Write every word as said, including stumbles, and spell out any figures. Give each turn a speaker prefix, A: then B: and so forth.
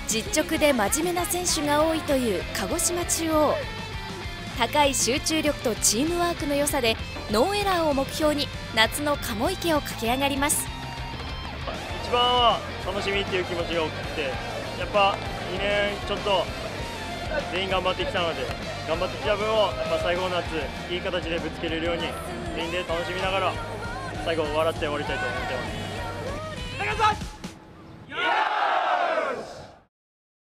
A: 実直で真面目な選手が多いという鹿児島中央。高い集中力とチームワークの良さでノーエラーを目標に夏の鴨池を駆け上がります。
B: 一番は楽しみっていう気持ちが大きくて、やっぱにねんちょっと全員頑張ってきたので、頑張ってきた分をやっぱ最後の夏いい形でぶつけれるように全員で楽しみながら最後笑って終わりたいと思ってます。